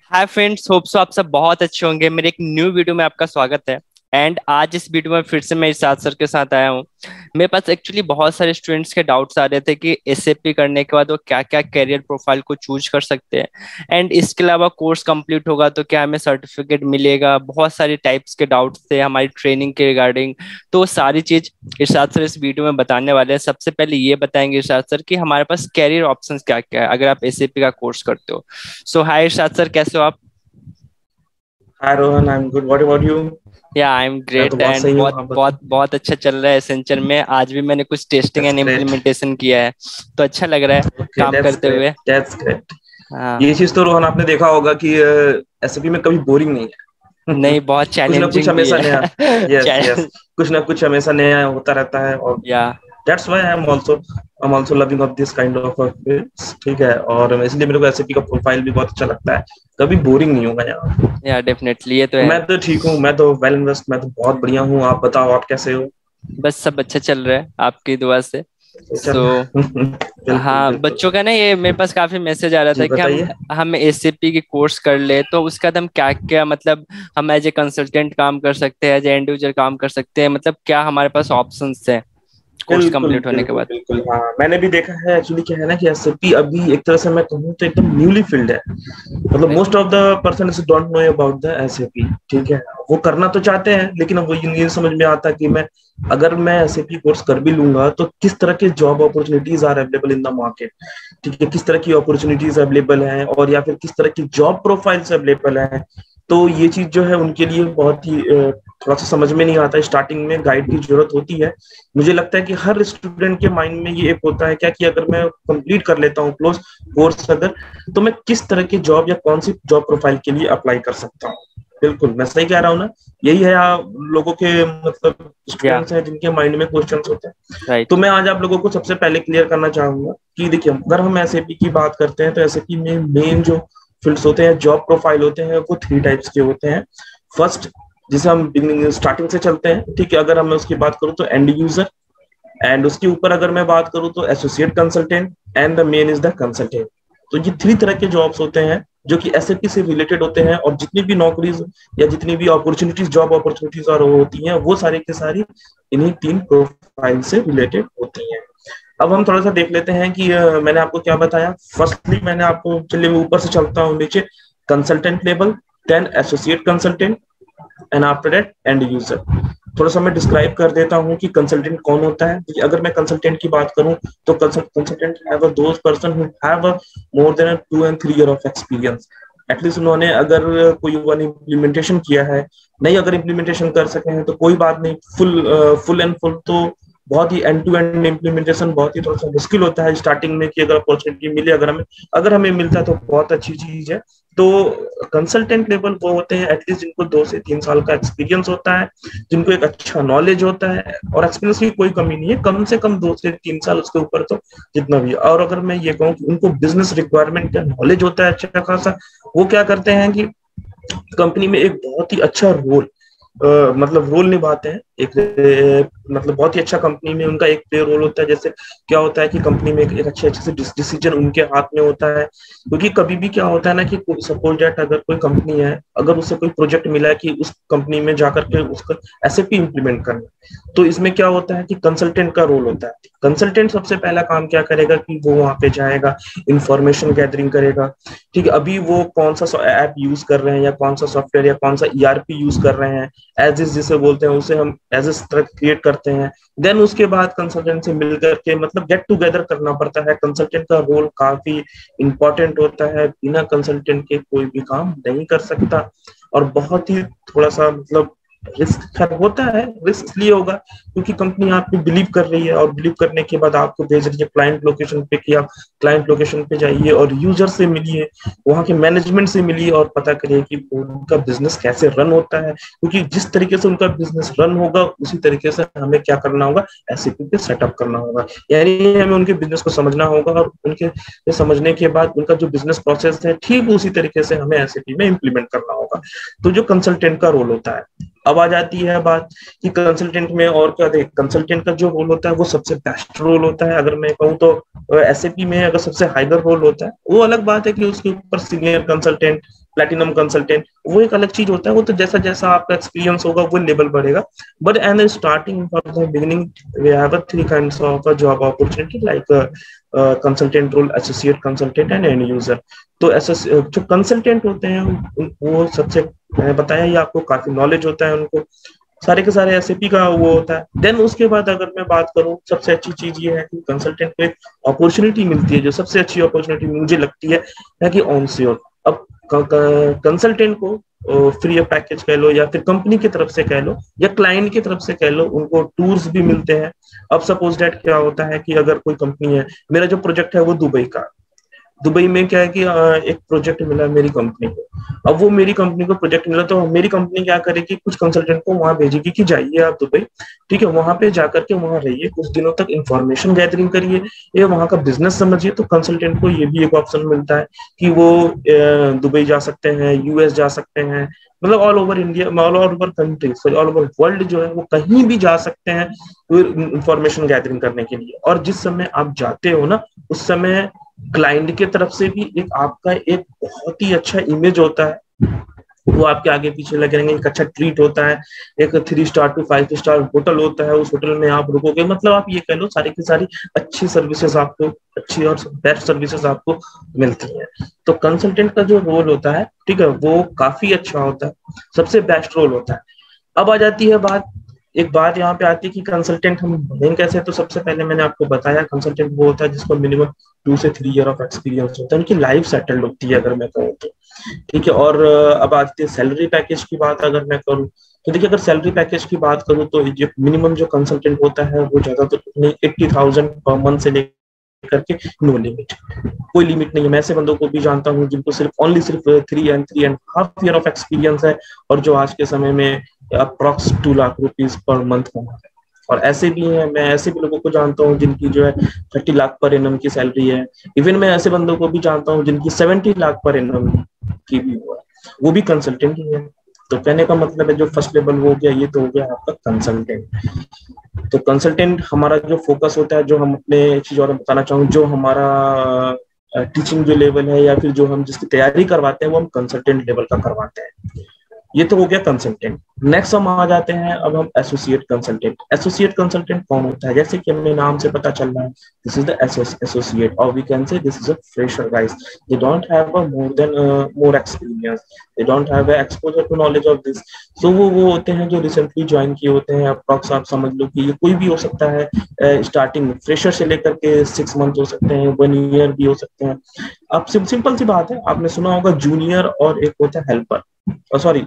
Hi friends, hope so आप सब बहुत अच्छे होंगे। मेरे एक न्यू वीडियो में आपका स्वागत है। एंड आज इस वीडियो में फिर से मैं इरशाद सर के साथ आया हूँ। मेरे पास एक्चुअली बहुत सारे स्टूडेंट्स के डाउट्स आ रहे थे कि एसएपी करने के बाद वो क्या क्या कैरियर प्रोफाइल को चूज कर सकते हैं, एंड इसके अलावा कोर्स कंप्लीट होगा तो क्या हमें सर्टिफिकेट मिलेगा। बहुत सारे टाइप्स के डाउट्स थे हमारी ट्रेनिंग के रिगार्डिंग। तो वो सारी चीज इरशाद सर इस वीडियो में बताने वाले हैं। सबसे पहले ये बताएंगे इरशाद सर कि हमारे पास कैरियर ऑप्शंस क्या क्या है अगर आप एसएपी का कोर्स करते हो। सो हाय इरशाद सर, कैसे हो आप? Hi Rohan, I am good. What about you? Yeah I M मैं तो ग्रेट बहुत एंड सही हूँ, बहुत आप बहुत बताओ। बहुत अच्छा चल रहा है एसेंचर में। आज भी मैंने कुछ testing that's and great. Implementation किया है, तो अच्छा लग रहा है ओके, काम दैट्स करते ग्रेट, हुए। That's great. हाँ। ये चीज तो रोहन आपने देखा होगा कि एसएपी में कभी बोरिंग नहीं है। नहीं, बहुत कुछ ना कुछ चैलेंजिंग भी हमेशा नया। है। Yes yes. चैलेंज। कुछ ना कुछ हमेशा नया होता रहता है, और yeah that's why I am also loving of this kind of fields. ठीक है, और इसलिए मेरे को एसएपी का प्रोफाइल भी बहुत अच्छा लगता है। कभी बोरिंग नहीं होगा यहाँ। या डेफिनेटली, ये तो तो है। मैं तो ठीक हूँ, मैं तो वेल इन्वेस्ट, मैं तो बहुत बढ़िया हूँ। आप बताओ, आप कैसे हो? बस सब अच्छा चल रहा है आपकी दुआ से। चल। सो बिल्कुल हाँ, बिल्कुल। बच्चों का ना ये मेरे पास काफी मैसेज आ रहा जी था कि हम बताइए। हम एसएपी की कोर्स कर ले तो उसका हम क्या क्या मतलब हम एज ए कंसल्टेंट काम कर सकते हैं, एज ए एंड यूजर काम कर सकते हैं, मतलब क्या हमारे पास ऑप्शंस है कोर्स बिल्कुल कंप्लीट होने के बिल्कुल बाद। बिल्कुल, हाँ मैंने भी देखा है। एक्चुअली क्या है ना कि एसएपी अभी एक तरह से मैं कहूँ तो एकदम न्यूली फील्ड है। मतलब अरे। Most of the person don't know about the SAP. ठीक है, वो करना तो चाहते हैं लेकिन वो ये नहीं समझ में आता कि मैं अगर मैं एसएपी कोर्स कर भी लूंगा तो किस तरह के job opportunities are available in the market. ठीक है, किस तरह की अपॉर्चुनिटीज अवेलेबल हैं, और या फिर किस तरह की जॉब प्रोफाइल्स अवेलेबल हैं। तो ये चीज जो है उनके लिए बहुत ही थोड़ा सा समझ में नहीं आता। स्टार्टिंग में गाइड की जरूरत होती है। मुझे लगता है कि हर स्टूडेंट के माइंड में ये एक होता है क्या कि अगर मैं कंप्लीट कर लेता हूँ क्लोज कोर्स अगर, तो मैं किस तरह की जॉब या कौन सी जॉब प्रोफाइल के लिए अप्लाई कर सकता हूँ। बिल्कुल मैं सही कह रहा हूँ ना? यही है आप लोगों के मतलब या स्टूडेंट्स हैं जिनके माइंड में क्वेश्चंस होते हैं। तो राइट। मैं आज आप लोगों को सबसे पहले क्लियर करना चाहूंगा कि देखिए, अगर हम एसएपी की बात करते हैं तो एसएपी में मेन जो फील्ड्स होते हैं, जॉब प्रोफाइल होते हैं, वो थ्री टाइप्स के होते हैं। फर्स्ट, जिसे हम बिगिनिंग स्टार्टिंग से चलते हैं, ठीक है, अगर हम उसकी बात करूँ तो एंड यूजर। एंड उसके ऊपर अगर मैं बात करूं तो associate consultant, and the main is the consultant. तो ये थ्री तरह के जॉब्स होते हैं जो कि एसएपी से रिलेटेड होते हैं, और जितनी भी नौकरीज या जितनी भी अपॉर्चुनिटीज, जॉब अपॉर्चुनिटीज और होती हैं, वो सारी की सारी इन्हीं तीन प्रोफाइल से रिलेटेड होती हैं। अब हम थोड़ा सा देख लेते हैं कि मैंने आपको क्या बताया। फर्स्टली मैंने आपको, चलिए मैं ऊपर से चलता हूँ नीचे, consultant level, then associate consultant, and after that end user. थोड़ा सा मैं डिस्क्राइब कर देता हूँ कि कंसल्टेंट कौन होता है। अगर मैं कंसल्टेंट की बात करूँ तो consultant have those person who have more than 2 and 3 year of experience. At least उन्होंने अगर कोई वन इम्प्लीमेंटेशन किया है, नहीं अगर इम्प्लीमेंटेशन कर सके हैं तो कोई बात नहीं। फुल एंड फुल तो बहुत ही एंड टू एंड इम्प्लीमेंटेशन बहुत ही थोड़ा सा मुश्किल होता है स्टार्टिंग में, कि अगर अपॉर्चुनिटी मिले, अगर हमें मिलता है तो बहुत अच्छी चीज है। तो कंसल्टेंट लेवल वो होते हैं एटलीस्ट जिनको 2 से 3 साल का एक्सपीरियंस होता है, जिनको एक अच्छा नॉलेज होता है, और एक्सपीरियंस की कोई कमी नहीं है, कम से कम 2 से 3 साल, उसके ऊपर तो जितना भी। और अगर मैं ये कहूँ कि उनको बिजनेस रिक्वायरमेंट का नॉलेज होता है अच्छा खासा, वो क्या करते हैं कि कंपनी में एक बहुत ही अच्छा रोल, मतलब रोल निभाते हैं। एक मतलब बहुत ही अच्छा कंपनी में उनका एक प्ले रोल होता है। जैसे क्या होता है कि कंपनी में एक अच्छे अच्छे से डिसीजन उनके हाथ में होता है। क्योंकि कभी भी क्या होता है ना कि सपोज दैट अगर कोई कंपनी है, अगर उससे कोई प्रोजेक्ट मिला है कि उस कंपनी में जाकर के उसका एसएपी इंप्लीमेंट करना, तो इसमें क्या होता है कि कंसल्टेंट का रोल होता है। कंसल्टेंट सबसे पहला काम क्या करेगा कि वो वहां पे जाएगा, इंफॉर्मेशन गैदरिंग करेगा। ठीक है, अभी वो कौन सा ऐप यूज कर रहे हैं, या कौन सा सॉफ्टवेयर या कौन सा ईआरपी यूज कर रहे हैं, एज इस जिसे बोलते हैं, उसे हम एज इस तरह क्रिएट करते हैं। देन उसके बाद कंसल्टेंट से मिलकर के मतलब गेट टुगेदर करना पड़ता है। कंसल्टेंट का रोल काफी इंपॉर्टेंट होता है, बिना कंसल्टेंट के कोई भी काम नहीं कर सकता। और बहुत ही थोड़ा सा मतलब रिस्क होता है। रिस्क इसलिए होगा क्योंकि कंपनी आप पे बिलीव कर रही है, और बिलीव करने के बाद आपको भेज रही है क्लाइंट लोकेशन पे कि आप क्लाइंट लोकेशन पे जाइए और यूजर से मिलिए, वहां के मैनेजमेंट से मिलिए, और पता करिए कि उनका बिजनेस कैसे रन होता है। क्योंकि जिस तरीके से उनका बिजनेस रन होगा उसी तरीके से हमें क्या करना होगा, एसएपी पे सेटअप करना होगा। यानी हमें उनके बिजनेस को समझना होगा, और उनके समझने के बाद उनका जो बिजनेस प्रोसेस है ठीक उसी तरीके से हमें एसएपी में इम्प्लीमेंट करना होगा। तो जो कंसल्टेंट का रोल होता है, अब आ जाती है बात कि कंसल्टेंट में और क्या। देख, कंसल्टेंट का जो रोल होता है वो सबसे बेस्ट रोल होता है। अगर मैं कहूँ तो एसएपी में अगर सबसे हाइगर रोल होता है, वो अलग बात है कि उसके ऊपर सीनियर कंसल्टेंट प्लेटिनम कंसल्टेंट, वो एक अलग चीज होता है। वो तो जैसा जैसा आपका एक्सपीरियंस होगा वो लेवल बढ़ेगा। But and starting for the beginning we have three kinds of job opportunity like consultant role, associate consultant and end user. तो जो कंसल्टेंट होते हैं वो सबसे, मैंने बताया ही आपको, काफी नॉलेज होता है उनको, सारे के सारे एसएपी का वो होता है। देन उसके बाद अगर मैं बात करूं, सबसे अच्छी चीज ये है कि कंसल्टेंट को एक अपॉर्चुनिटी मिलती है, जो सबसे अच्छी अपॉर्चुनिटी मुझे लगती है कि ऑन श्योर। अब कंसल्टेंट को फ्री ऑफ पैकेज कह लो, या फिर कंपनी की तरफ से कह लो, या क्लाइंट की तरफ से कह लो, उनको टूर्स भी मिलते हैं। अब सपोज दैट क्या होता है कि अगर कोई कंपनी है, मेरा जो प्रोजेक्ट है वो दुबई का, दुबई में क्या है कि एक प्रोजेक्ट मिला मेरी कंपनी को। अब वो मेरी कंपनी को प्रोजेक्ट मिला तो मेरी कंपनी क्या करेगी, कुछ कंसल्टेंट को वहां भेजेगी कि जाइए आप दुबई, ठीक है, वहां पे जाकर के वहां रहिए कुछ दिनों तक, इंफॉर्मेशन गैदरिंग करिए, ये वहां का बिजनेस समझिए। तो कंसल्टेंट को ये भी एक ऑप्शन मिलता है कि वो दुबई जा सकते हैं, यूएस जा सकते हैं, मतलब all over India, all over country, sorry all over world जो है वो कहीं भी जा सकते हैं इंफॉर्मेशन गैदरिंग करने के लिए। और जिस समय आप जाते हो ना, उस समय क्लाइंट की तरफ से भी एक आपका एक बहुत ही अच्छा इमेज होता है, वो आपके आगे पीछे लगे रहेंगे, एक अच्छा ट्रीट होता है, एक 3 स्टार to 5 स्टार होटल होता है, उस होटल में आप रुकोगे, मतलब आप ये कह लो सारी की सारी अच्छी सर्विसेज आपको, अच्छी और बेस्ट सर्विसेज आपको मिलती हैं। तो कंसल्टेंट का जो रोल होता है, ठीक है, वो काफी अच्छा होता है, सबसे बेस्ट रोल होता है। अब आ जाती है बात, एक बात यहाँ पे आती है कि कंसल्टेंट हम बनेंगे कैसे। तो सबसे पहले मैंने आपको बताया कंसल्टेंट वो होता है जिसको मिनिमम 2 से 3 ईयर ऑफ एक्सपीरियंस होता है, उनकी लाइफ सेटल्ड होती है अगर मैं कहूँ तो, ठीक है। और अब आती है सैलरी पैकेज की बात अगर मैं करूँ तो देखिए, अगर सैलरी पैकेज की बात करूँ तो जो मिनिमम जो कंसल्टेंट होता है वो ज्यादातर 80,000 पर मंथ से करके नो लिमिट, कोई लिमिट नहीं है। मैं ऐसे बंदों को भी जानता हूँ जिनको सिर्फ 3.5 ईयर ऑफ एक्सपीरियंस है, और जो आज के समय में approx 2 lakh rupees per month कमा रहे हैं। और ऐसे भी हैं, मैं ऐसे भी लोगों को जानता हूँ जिनकी जो है 30 लाख पर एनम की सैलरी है। इवन मैं ऐसे बंदों को भी जानता हूँ जिनकी 70 लाख पर एनम की भी हुआ है, वो भी कंसल्टेंट ही है। तो कहने का मतलब है जो फर्स्ट लेवल वो हो गया, ये तो हो गया आपका कंसल्टेंट। तो कंसल्टेंट हमारा जो फोकस होता है, जो हम अपने एक चीज और बताना चाहूँ, जो हमारा टीचिंग जो लेवल है या फिर जो हम जिसकी तैयारी करवाते हैं वो हम कंसल्टेंट लेवल का करवाते हैं। ये तो हो गया कंसल्टेंट। नेक्स्ट हम आ जाते हैं अब हम एसोसिएट कंसल्टेंट। एसोसिएट कंसल्टेंट कौन होता है? जैसे कि हमें नाम से पता चल रहा है, दिस इज द एसोसिएट, और we can say this is a fresher guys. They don't have a more experience, they don't have a exposure to knowledge of this. So वो होते हैं जो रिसेंटली ज्वाइन किए होते हैं। अप्रॉक्स आप समझ लो कि ये कोई भी हो सकता है, स्टार्टिंग फ्रेशर से लेकर के 6 मंथ हो सकते हैं, 1 ईयर भी हो सकते हैं। अब सिंपल सी बात है, आपने सुना होगा जूनियर और एक होता है हेल्पर, सॉरी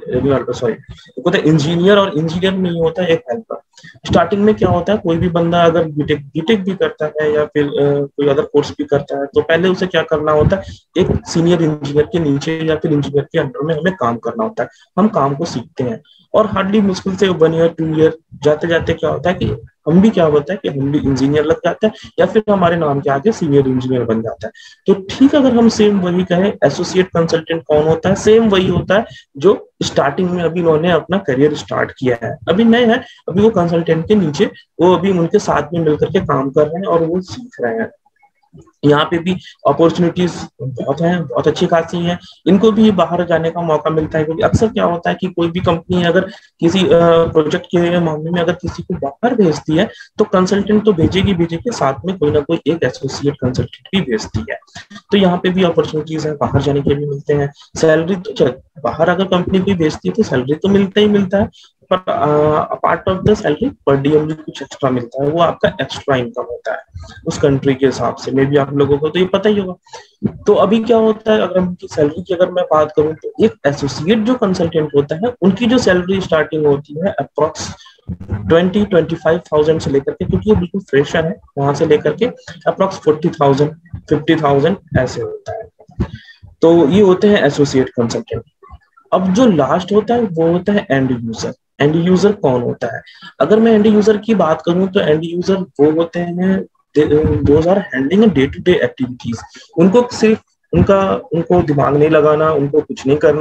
एक होता है इंजीनियर और इंजीनियर नहीं होता है एक हेल्पर। स्टार्टिंग में क्या होता है, कोई भी बंदा अगर बीटेक भी करता है या फिर कोई अदर कोर्स भी करता है, तो पहले उसे क्या करना होता है, एक सीनियर इंजीनियर के नीचे या फिर इंजीनियर के अंडर में हमें काम करना होता है। हम काम को सीखते हैं और हार्डली मुश्किल से 1 ईयर 2 ईयर जाते जाते क्या होता है कि हम भी क्या होता है कि हम भी इंजीनियर लग जाते हैं या फिर हमारे नाम के आगे सीनियर इंजीनियर बन जाता है। तो ठीक, अगर हम सेम वही कहें, एसोसिएट कंसल्टेंट कौन होता है? सेम वही होता है जो स्टार्टिंग में अभी उन्होंने अपना करियर स्टार्ट किया है, अभी नए हैं, अभी वो कंसल्टेंट के नीचे, वो अभी उनके साथ में मिलकर के काम कर रहे हैं और वो सीख रहे हैं। यहाँ पे भी अपॉर्चुनिटीज बहुत हैं, बहुत अच्छी खासी हैं। इनको भी बाहर जाने का मौका मिलता है, क्योंकि अक्सर क्या होता है कि कोई भी कंपनी अगर किसी प्रोजेक्ट के मामले में अगर किसी को बाहर भेजती है तो कंसल्टेंट तो भेजेगी, साथ में कोई ना कोई एक एसोसिएट कंसल्टेंट भी भेजती है। तो यहाँ पे भी अपॉर्चुनिटीज है, बाहर जाने के भी मिलते हैं। सैलरी तो बाहर अगर कंपनी भी भेजती है तो सैलरी तो मिलता ही मिलता है, पर apart of the salary per diem भी कुछ एक्स्ट्रा मिलता है, वो आपका एक्स्ट्रा इनकम होता है उस कंट्री के हिसाब से। मे बी आप लोगों को तो ये पता ही होगा। तो अभी क्या होता है, अगर उनकी सैलरी की अगर मैं बात करूं तो एक एसोसिएट जो कंसल्टेंट होता है उनकी जो सैलरी स्टार्टिंग होती है अप्रॉक्स 20-25,000 से लेकर के, क्योंकि ये बिल्कुल फ्रेशर है, वहां से लेकर के अप्रॉक्स 40,000 50,000 ऐसे होता है। तो ये होते हैं एसोसिएट कंसल्टेंट। अब जो लास्ट होता है वो होता है एंड यूजर। एंड यूजर कौन होता है? अगर मैं एंड यूजर की बात करूं तो एंड यूजर वो होते हैं those are handling day to day activities. उनको सिर्फ उनको दिमाग नहीं लगाना, उनको कुछ नहीं करना,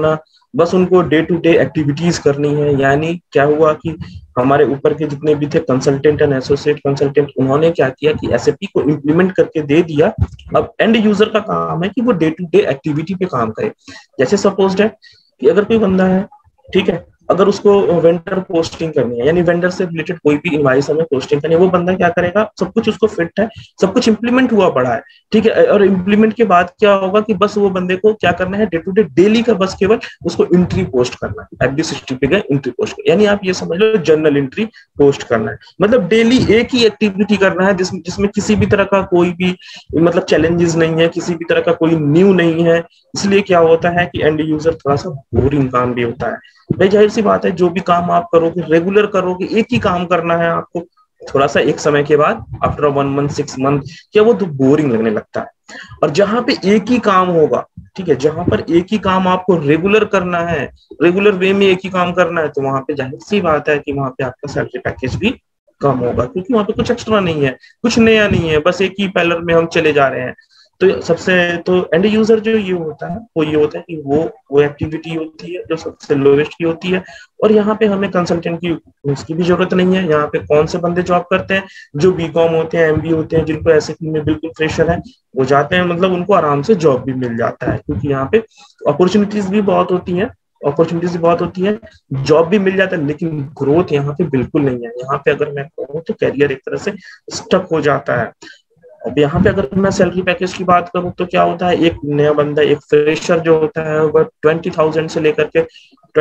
बस उनको डे टू डे एक्टिविटीज करनी है। यानी क्या हुआ कि हमारे ऊपर के जितने भी थे कंसल्टेंट एंड एसोसिएट कंसल्टेंट, उन्होंने क्या किया कि एसएपी को इम्प्लीमेंट करके दे दिया। अब एंड यूजर का काम है कि वो डे टू डे एक्टिविटी पे काम करे। जैसे सपोज है कि अगर कोई बंदा है, ठीक है, अगर उसको वेंडर पोस्टिंग करनी है, यानी वेंडर से रिलेटेड कोई भी इनवाइस हमें पोस्टिंग करनी है, वो बंदा क्या करेगा, सब कुछ उसको फिट है, सब कुछ इंप्लीमेंट हुआ पड़ा है, ठीक है। और इंप्लीमेंट के बाद क्या होगा कि बस वो बंदे को क्या करना है, डे टू डे डेली का बस केवल उसको एंट्री पोस्ट करना है, FD60 पे गए एंट्री पोस्ट, यानी आप ये समझ लो जर्नल एंट्री पोस्ट करना है। मतलब डेली एक ही एक्टिविटी करना है जिसमें किसी भी तरह का कोई भी मतलब चैलेंजेस नहीं है, किसी भी तरह का कोई न्यू नहीं है। इसलिए क्या होता है कि एंड यूजर थोड़ा सा बोरिंग काम भी होता है। भाई जाहिर सी बात है, जो भी काम आप करोगे रेगुलर करोगे, एक ही काम करना है आपको, थोड़ा सा एक समय के बाद आफ्टर 1 मंथ 6 मंथ क्या वो तो बोरिंग लगने लगता है। और जहां पे एक ही काम होगा, ठीक है, जहां पर एक ही काम आपको रेगुलर करना है, रेगुलर वे में एक ही काम करना है, तो वहां पे जाहिर सी बात है कि वहां पे आपका सैलरी पैकेज भी कम होगा, क्योंकि वहां पे कुछ एक्स्ट्रा नहीं है, कुछ नया नहीं है, बस एक ही पैलर में हम चले जा रहे हैं। तो सबसे तो एंड यूजर जो ये होता है वो ये होता है कि वो एक्टिविटी होती है जो सबसे लोवेस्ट की होती है। और यहाँ पे हमें कंसल्टेंट की उसकी भी जरूरत नहीं है। यहाँ पे कौन से बंदे जॉब करते हैं, जो बीकॉम होते हैं, एमबी होते हैं, जिनको ऐसे में बिल्कुल फ्रेशर है, वो जाते हैं, मतलब उनको आराम से जॉब भी मिल जाता है, क्योंकि यहाँ पे अपॉर्चुनिटीज भी बहुत होती है, अपॉर्चुनिटीज भी बहुत होती है, जॉब भी मिल जाता है, लेकिन ग्रोथ यहाँ पे बिल्कुल नहीं है। यहाँ पे अगर मैं कहूँ तो कैरियर एक तरह से स्टक हो जाता है। अब यहाँ पे अगर मैं सैलरी पैकेज की बात करूँ तो क्या होता है, एक नया बंदा, एक फ्रेशर जो होता है वह 20,000 से लेकर के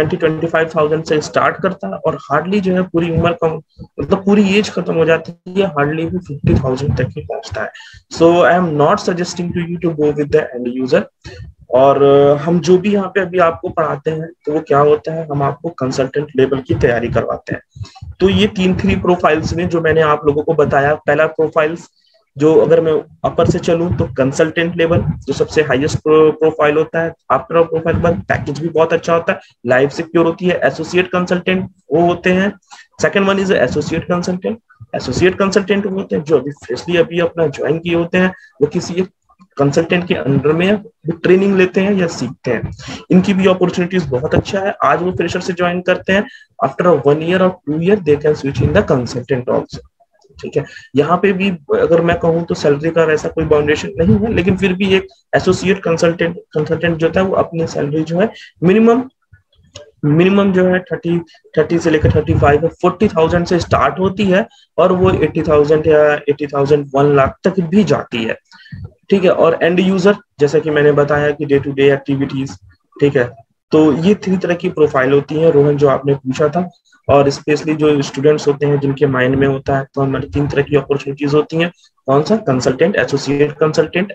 25,000 से स्टार्ट करता है, और हार्डली जो है पूरी उम्र का मतलब पूरी एज खत्म हो जाती है, हार्डली भी 50,000 तक ही पहुंचता है। So I am not suggesting to you to go with the end user. और हम जो भी यहाँ पे अभी आपको पढ़ाते हैं तो वो क्या होता है, हम आपको कंसल्टेंट लेवल की तैयारी करवाते हैं। तो ये 3 प्रोफाइल्स में जो मैंने आप लोगों को बताया, पहला प्रोफाइल्स जो अगर मैं अपर से चलूं तो कंसल्टेंट लेवल जो सबसे हाईएस्ट प्रोफाइल होता है, आफ्टर प्रोफाइल पर पैकेज भी बहुत अच्छा होता है, लाइफ सिक्योर होती है। एसोसिएट कंसल्टेंट वो होते हैं, second one is associate consultant. Associate consultant वो होते हैं जो अभी फ्रेशली अभी अपना ज्वाइन किए होते हैं, वो किसी एक कंसल्टेंट के अंडर में वो ट्रेनिंग लेते हैं या सीखते हैं। इनकी भी अपॉर्चुनिटीज बहुत अच्छा है, आज वो फ्रेशर से ज्वाइन करते हैं, आफ्टर 1 ईयर और 2 year they can switch in the consultant also, ठीक है। यहाँ पे भी अगर मैं कहूँ तो सैलरी का ऐसा कोई बाउंडेशन नहीं है, लेकिन फिर भी एक एसोसिएट कंसल्टेंट जो होता है वो अपनी सैलरी जो है मिनिमम जो है 30 से लेकर 35 है, 40,000 से स्टार्ट होती है, और वो 80,000 या 80,000 1 लाख तक भी जाती है, ठीक है। और एंड यूजर जैसा कि मैंने बताया कि डे टू डे एक्टिविटीज, ठीक है। तो ये 3 तरह की प्रोफाइल होती है रोहन, जो आपने पूछा था। और स्पेशली जो स्टूडेंट्स होते हैं जिनके माइंड में होता है, तो हमारी 3 तरह की अपॉर्चुनिटीज होती हैं। कौन सा? Consultant, associate consultant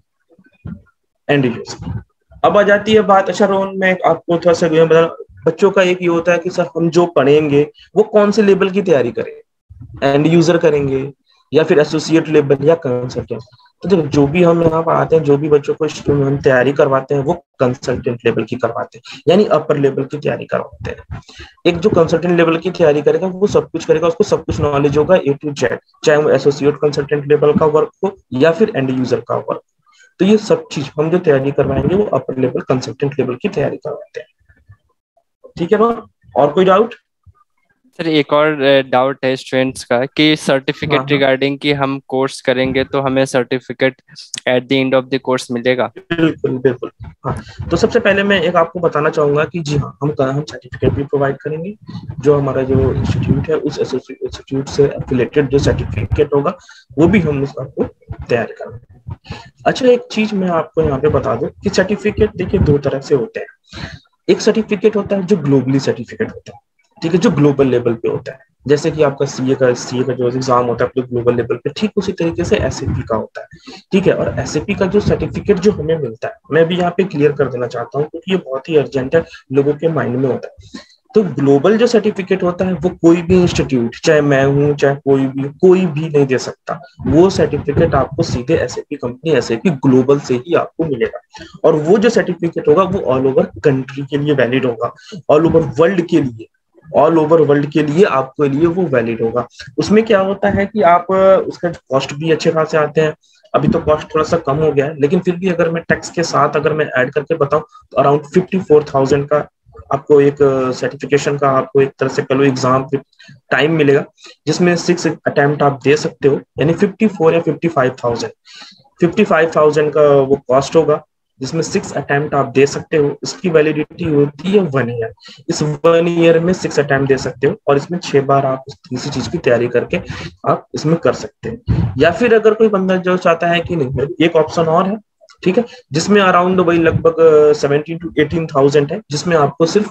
end user. अब आ जाती है बात, अच्छा रोहन मैं आपको थोड़ा सा बता, बच्चों का एक ये होता है कि सर हम जो पढ़ेंगे वो कौन से लेवल की तैयारी करें, एंड यूजर करेंगे या फिर एसोसिएट लेवल या कंसल्टेंट। तो देखो जो भी हम यहाँ पढ़ाते हैं, जो भी बच्चों को हम तैयारी करवाते हैं वो कंसल्टेंट लेवल की करवाते हैं, यानी अपर लेवल की तैयारी करवाते हैं। एक जो कंसल्टेंट लेवल की तैयारी करेगा वो सब कुछ करेगा, उसको सब कुछ नॉलेज होगा A to Z, चाहे वो एसोसिएट कंसल्टेंट लेवल का वर्क हो या फिर एंड यूजर का वर्क। तो ये सब चीज हम जो तैयारी करवाएंगे वो अपर लेवल कंसल्टेंट लेवल की तैयारी करवाते हैं, ठीक है ना। और कोई डाउट? सर एक और डाउट है स्टूडेंट्स का कि सर्टिफिकेट रिगार्डिंग कि हम कोर्स करेंगे तो हमें certificate at the end of the course मिलेगा? बिल्कुल बिल्कुल, हाँ। तो सबसे पहले मैं एक आपको बताना चाहूंगा कि जी हाँ, हम सर्टिफिकेट भी प्रोवाइड करेंगे। जो हमारा जो इंस्टीट्यूट है उस इंस्टीट्यूट से एफिलिएटेड जो सर्टिफिकेट होगा वो भी हम आपको तैयार करेंगे। अच्छा एक चीज मैं आपको यहाँ पे बता दूं कि सर्टिफिकेट देखिए 2 तरह से होते हैं। एक सर्टिफिकेट होता है जो ग्लोबली सर्टिफिकेट होता है, ठीक है, जो ग्लोबल लेवल पे होता है, जैसे कि आपका सीए का जो एग्जाम होता है अपने ग्लोबल लेवल पे, ठीक उसी तरीके से एसएपी का होता है, ठीक है। और एसएपी का जो सर्टिफिकेट जो हमें मिलता है, मैं भी यहाँ पे क्लियर कर देना चाहता हूँ क्योंकि ये बहुत ही अर्जेंट है, लोगों के माइंड में होता है। तो ग्लोबल जो सर्टिफिकेट होता है वो कोई भी इंस्टीट्यूट, चाहे मैं हूँ चाहे कोई भी नहीं दे सकता। वो सर्टिफिकेट आपको सीधे एसएपी कंपनी, एसएपी ग्लोबल से ही आपको मिलेगा। और वो जो सर्टिफिकेट होगा वो ऑल ओवर कंट्री के लिए वैलिड होगा, ऑल ओवर वर्ल्ड के लिए आपके लिए वो वैलिड होगा। उसमें क्या होता है कि आप उसका कॉस्ट भी अच्छे खासे आते हैं। अभी तो कॉस्ट थोड़ा सा कम हो गया है, लेकिन फिर भी अगर मैं टैक्स के साथ अगर मैं ऐड करके बताऊं तो अराउंड 54,000 का आपको एक सर्टिफिकेशन का आपको एक तरह से कह लो एग्जाम टाइम मिलेगा, जिसमें 6 अटेम्प्ट आप दे सकते हो, यानी 54 या 55,000, 55,000 का वो कॉस्ट होगा, जिसमें 6 अटेम्प्ट आप दे सकते हो। इसकी वैलिडिटी होती है 1 ईयर। इस 1 ईयर में 6 अटेम्प्ट दे सकते हो और इसमें 6 बार आप किसी चीज की तैयारी करके आप इसमें कर सकते हैं। या फिर अगर कोई बंदा जो चाहता है कि नहीं, एक ऑप्शन और है, ठीक है, जिसमें अराउंड वही लगभग 17 to 18,000 है, जिसमें आपको सिर्फ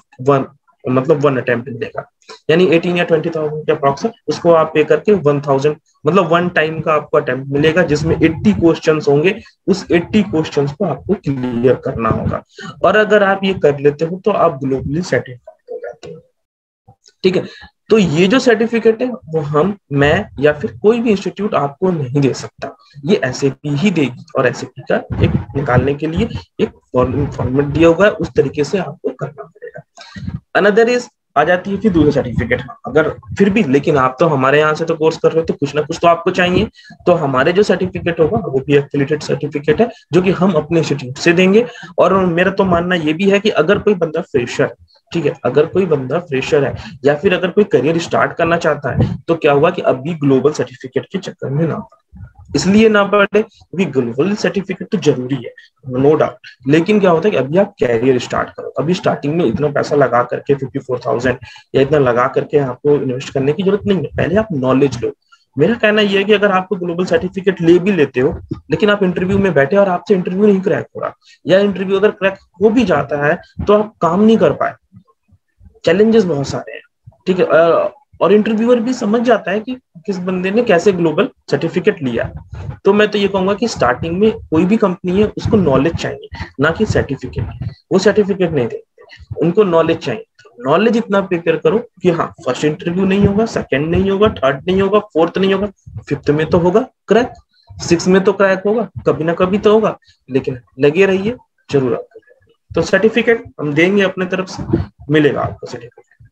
वन अटेम्प्ट मिलेगा, यानी 18 या 20,000 के अप्रॉक्स, उसको आप पे करके 1,000 मतलब 1 टाइम का आपको अटेम्प्ट मिलेगा, जिसमें 80 क्वेश्चंस होंगे। उस 80 क्वेश्चंस को आपको क्लियर करना होगा, और अगर आप ये कर लेते हो तो आप ग्लोबली सर्टिफाइड हो जाते हो। ठीक है, तो ये जो सर्टिफिकेट है वो मैं या फिर कोई भी इंस्टीट्यूट आपको नहीं दे सकता, ये एसएपी ही देगी, और एसएपी का एक निकालने के लिए एक फॉर्मेट दिया हुआ है, उस तरीके से आपको करना पड़ेगा। अनदर इज आ जाती है फिर दूसरा सर्टिफिकेट। अगर फिर भी लेकिन आप तो हमारे यहाँ से तो कोर्स कर रहे हो, तो कुछ ना कुछ तो आपको चाहिए, तो हमारे जो सर्टिफिकेट होगा वो भी एफिलिएटेड सर्टिफिकेट है, जो कि हम अपने इंस्टीट्यूट से देंगे। और मेरा तो मानना ये भी है कि अगर कोई बंदा फ्रेशर, ठीक है, अगर कोई बंदा फ्रेशर है या फिर अगर कोई करियर स्टार्ट करना चाहता है, तो क्या हुआ कि अभी ग्लोबल सर्टिफिकेट के चक्कर में ना पड़े, इसलिए ना पड़े क्योंकि ग्लोबल सर्टिफिकेट तो जरूरी है, नो डाउट। लेकिन क्या होता है कि अभी आप कैरियर स्टार्ट करो, अभी स्टार्टिंग में इतना पैसा लगा करके 54,000 या इतना लगा करके आपको इन्वेस्ट करने की जरूरत नहीं है, पहले आप नॉलेज लो। मेरा कहना यह है कि अगर आपको ग्लोबल सर्टिफिकेट ले भी लेते हो, लेकिन आप इंटरव्यू में बैठे और आपसे इंटरव्यू नहीं क्रैक हो रहा, या इंटरव्यू अगर क्रैक हो भी जाता है तो आप काम नहीं कर पाए, चैलेंजेस बहुत सारे हैं, ठीक है, और इंटरव्यूअर भी समझ जाता है कि किस बंदे ने कैसे ग्लोबल सर्टिफिकेट लिया। तो मैं तो ये कहूंगा कि स्टार्टिंग में कोई भी कंपनी है उसको नॉलेज चाहिए, ना कि सर्टिफिकेट। वो सर्टिफिकेट नहीं देते, उनको नॉलेज चाहिए। नॉलेज इतना प्रिपेयर करो कि हाँ, फर्स्ट इंटरव्यू नहीं होगा, सेकंड नहीं होगा, थर्ड नहीं होगा, फोर्थ नहीं होगा, फिफ्थ में तो होगा क्रैक, सिक्स में तो क्रैक होगा, कभी ना कभी तो होगा, लेकिन लगे रहिए, जरूर आपको। तो सर्टिफिकेट हम देंगे अपने तरफ से, मिलेगा आपको सर्टिफिकेट।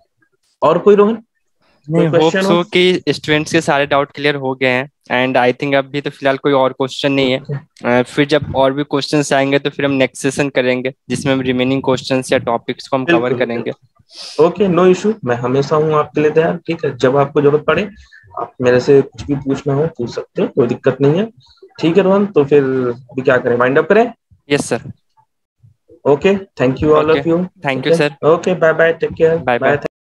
और कोई रोहन, नहीं, कोई होप क्वेश्चन सो हो? कि स्टूडेंट्स के सारे डाउट क्लियर हो गए हैं, एंड आई थिंक अभी तो फिलहाल कोई और क्वेश्चन नहीं है। फिर जब और भी क्वेश्चंस आएंगे तो फिर हम नेक्स्ट सेशन करेंगे, जिसमें हम रिमेनिंग क्वेश्चंस या टॉपिक्स को हम कवर बिल्कुल करेंगे। बिल्कुल, ओके, नो इशू, मैं हमेशा हूँ आपके लिए तैयार। ठीक है, जब आपको जरूरत पड़े आप मेरे से कुछ भी पूछना हो पूछ सकते हो, कोई दिक्कत नहीं है। ठीक है रोहन, तो फिर अभी क्या करें, वाइंड अप करें? Yes sir. Okay, thank you all okay, of you. Thank you okay sir. Okay, bye bye, take care, bye bye. Bye.